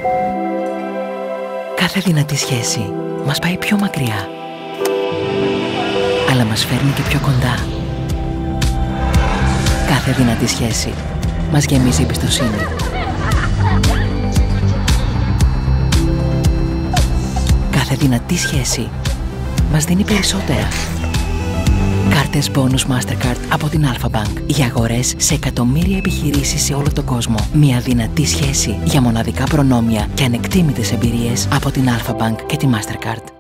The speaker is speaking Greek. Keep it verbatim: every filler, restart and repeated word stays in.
Κάθε δυνατή σχέση μας πάει πιο μακριά, αλλά μας φέρνει και πιο κοντά. Κάθε δυνατή σχέση μας γεμίζει εμπιστοσύνη. Κάθε δυνατή σχέση μας δίνει περισσότερα. Κάρτες bonus MasterCard από την Alpha-Bank για αγορές σε εκατομμύρια επιχειρήσεις σε όλο τον κόσμο. Μια δυνατή σχέση για μοναδικά προνόμια και ανεκτήμητες εμπειρίες από την Alpha-Bank και τη MasterCard.